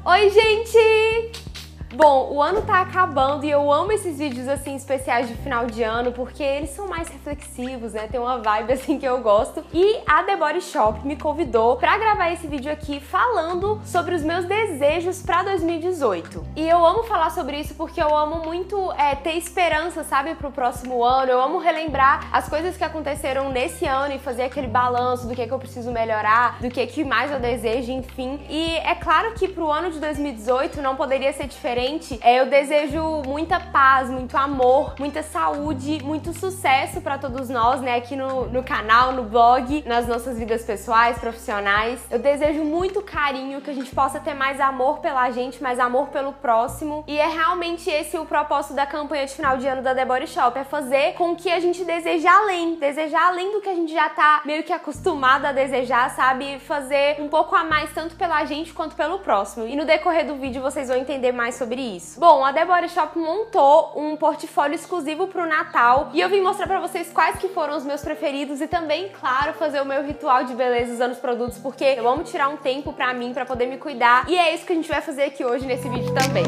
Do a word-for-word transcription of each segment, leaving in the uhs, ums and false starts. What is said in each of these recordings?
Oi, gente! Bom, o ano tá acabando e eu amo esses vídeos assim especiais de final de ano porque eles são mais reflexivos, né? Tem uma vibe assim que eu gosto. E a The Body Shop me convidou pra gravar esse vídeo aqui falando sobre os meus desejos pra dois mil e dezoito. E eu amo falar sobre isso porque eu amo muito é, ter esperança, sabe, pro próximo ano. Eu amo relembrar as coisas que aconteceram nesse ano e fazer aquele balanço do que, é que eu preciso melhorar, do que, é que mais eu desejo, enfim. E é claro que pro ano de dois mil e dezoito não poderia ser diferente. É, eu desejo muita paz, muito amor, muita saúde, muito sucesso pra todos nós, né? Aqui no, no canal, no blog, nas nossas vidas pessoais, profissionais. Eu desejo muito carinho, que a gente possa ter mais amor pela gente, mais amor pelo próximo. E é realmente esse o propósito da campanha de final de ano da The Body Shop, é fazer com que a gente deseje além, desejar além do que a gente já tá meio que acostumado a desejar, sabe? Fazer um pouco a mais, tanto pela gente quanto pelo próximo. E no decorrer do vídeo vocês vão entender mais sobre isso. Bom, a The Body Shop montou um portfólio exclusivo pro Natal e eu vim mostrar pra vocês quais que foram os meus preferidos e também, claro, fazer o meu ritual de beleza usando os produtos, porque eu amo tirar um tempo pra mim, pra poder me cuidar, e é isso que a gente vai fazer aqui hoje nesse vídeo também.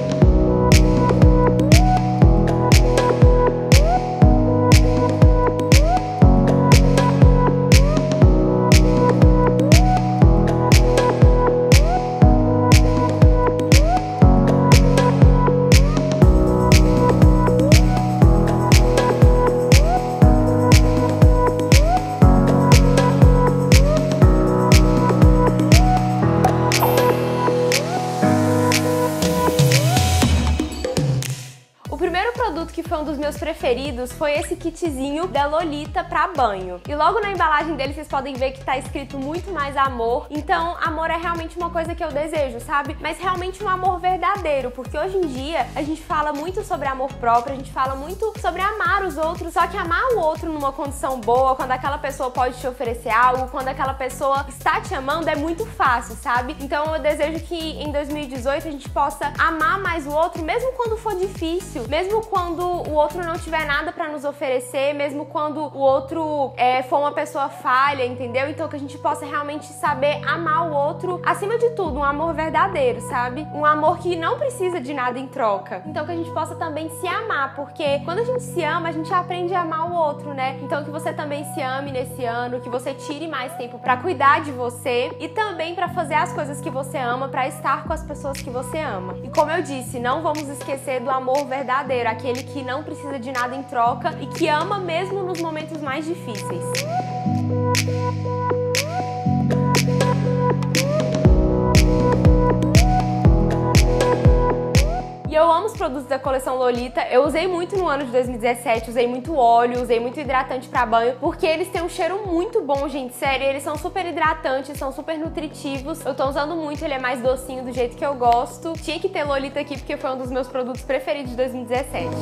Que foi um dos meus preferidos foi esse kitzinho da Lolita pra banho. E logo na embalagem dele vocês podem ver que tá escrito muito mais amor. Então amor é realmente uma coisa que eu desejo, sabe? Mas realmente um amor verdadeiro, porque hoje em dia a gente fala muito sobre amor próprio, a gente fala muito sobre amar os outros, só que amar o outro numa condição boa, quando aquela pessoa pode te oferecer algo, quando aquela pessoa está te amando, é muito fácil, sabe? Então eu desejo que em dois mil e dezoito a gente possa amar mais o outro, mesmo quando for difícil, mesmo quando o outro não tiver nada pra nos oferecer, mesmo quando o outro é, for uma pessoa falha, entendeu? Então que a gente possa realmente saber amar o outro, acima de tudo, um amor verdadeiro, sabe? Um amor que não precisa de nada em troca. Então que a gente possa também se amar, porque quando a gente se ama, a gente aprende a amar o outro, né? Então que você também se ame nesse ano, que você tire mais tempo pra cuidar de você e também pra fazer as coisas que você ama, pra estar com as pessoas que você ama. E como eu disse, não vamos esquecer do amor verdadeiro, aquele que não precisa de nada em troca e que ama mesmo nos momentos mais difíceis. E eu amo os produtos da coleção Lolita. Eu usei muito no ano de dois mil e dezessete, usei muito óleo, usei muito hidratante pra banho, porque eles têm um cheiro muito bom, gente, sério. Eles são super hidratantes, são super nutritivos. Eu tô usando muito, ele é mais docinho do jeito que eu gosto. Tinha que ter Lolita aqui porque foi um dos meus produtos preferidos de dois mil e dezessete.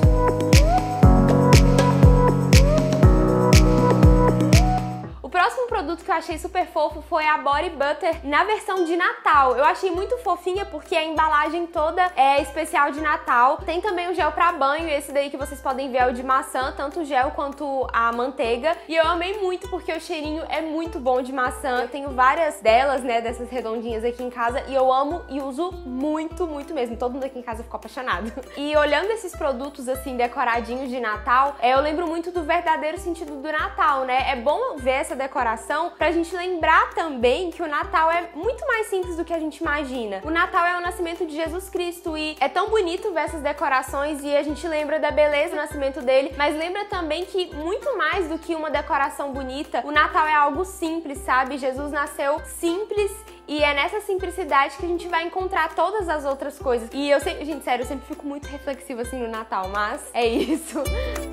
O próximo produto que eu achei super fofo foi a Body Butter na versão de Natal. Eu achei muito fofinha porque a embalagem toda é especial de Natal. Tem também o gel pra banho, esse daí que vocês podem ver é o de maçã, tanto o gel quanto a manteiga. E eu amei muito porque o cheirinho é muito bom de maçã. Eu tenho várias delas, né, dessas redondinhas aqui em casa e eu amo e uso muito, muito mesmo. Todo mundo aqui em casa ficou apaixonado. E olhando esses produtos assim decoradinhos de Natal, é, eu lembro muito do verdadeiro sentido do Natal, né? É bom ver essa decoração pra gente lembrar também que o Natal é muito mais simples do que a gente imagina. O Natal é o nascimento de Jesus Cristo e é tão bonito ver essas decorações e a gente lembra da beleza do nascimento dele, mas lembra também que muito mais do que uma decoração bonita, o Natal é algo simples, sabe? Jesus nasceu simples e é nessa simplicidade que a gente vai encontrar todas as outras coisas. E eu sempre, gente, sério, eu sempre fico muito reflexiva assim no Natal, mas é isso.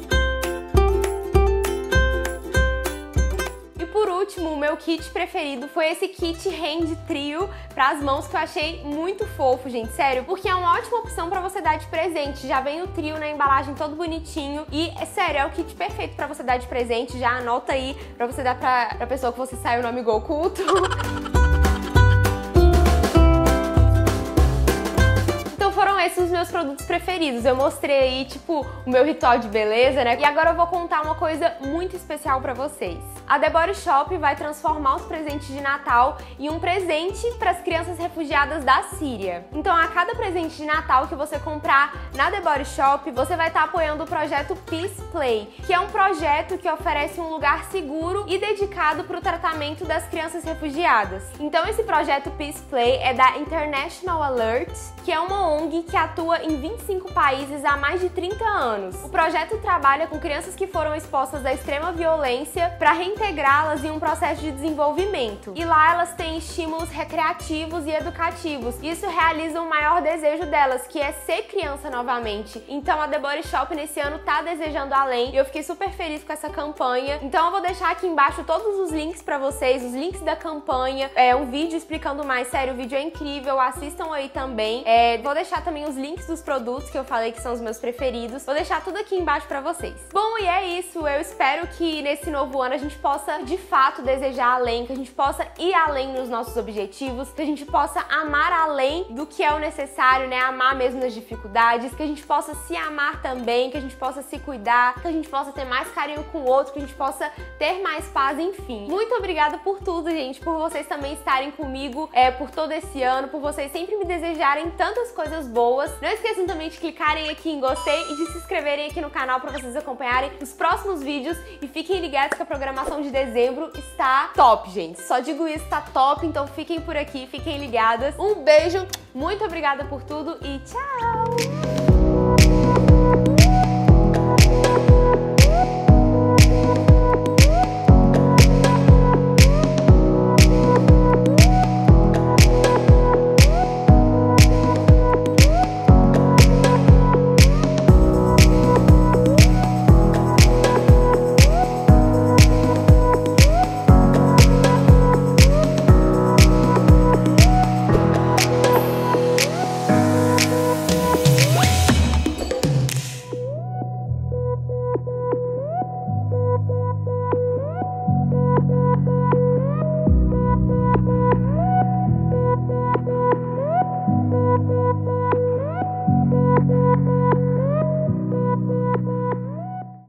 Por último, o meu kit preferido foi esse kit Hand Trio para as mãos, que eu achei muito fofo, gente, sério, porque é uma ótima opção para você dar de presente. Já vem o trio na embalagem todo bonitinho e, é sério, é o kit perfeito para você dar de presente. Já anota aí para você dar pra, pra pessoa que você saiu no amigo oculto. Então foram são esses os meus produtos preferidos. Eu mostrei aí, tipo, o meu ritual de beleza, né? E agora eu vou contar uma coisa muito especial pra vocês. A The Body Shop vai transformar os presentes de Natal em um presente para as crianças refugiadas da Síria. Então, a cada presente de Natal que você comprar na The Body Shop, você vai estar apoiando o projeto Peace Play, que é um projeto que oferece um lugar seguro e dedicado para o tratamento das crianças refugiadas. Então, esse projeto Peace Play é da International Alert, que é uma O N G que atua em vinte e cinco países há mais de trinta anos. O projeto trabalha com crianças que foram expostas à extrema violência para reintegrá-las em um processo de desenvolvimento. E lá elas têm estímulos recreativos e educativos. Isso realiza o maior desejo delas, que é ser criança novamente. Então a The Body Shop nesse ano tá desejando além e eu fiquei super feliz com essa campanha. Então eu vou deixar aqui embaixo todos os links pra vocês, os links da campanha, é um vídeo explicando mais. Sério, o vídeo é incrível, assistam aí também. É, vou deixar também os links dos produtos que eu falei que são os meus preferidos. Vou deixar tudo aqui embaixo pra vocês. Bom, e é isso. Eu espero que nesse novo ano a gente possa de fato desejar além, que a gente possa ir além nos nossos objetivos, que a gente possa amar além do que é o necessário, né? Amar mesmo nas dificuldades, que a gente possa se amar também, que a gente possa se cuidar, que a gente possa ter mais carinho com o outro, que a gente possa ter mais paz, enfim. Muito obrigada por tudo, gente, por vocês também estarem comigo é, por todo esse ano, por vocês sempre me desejarem tantas coisas boas. Não esqueçam também de clicarem aqui em gostei e de se inscreverem aqui no canal para vocês acompanharem os próximos vídeos e fiquem ligados que a programação de dezembro está top, gente. Só digo isso, tá top, então fiquem por aqui, fiquem ligadas. Um beijo, muito obrigada por tudo e tchau!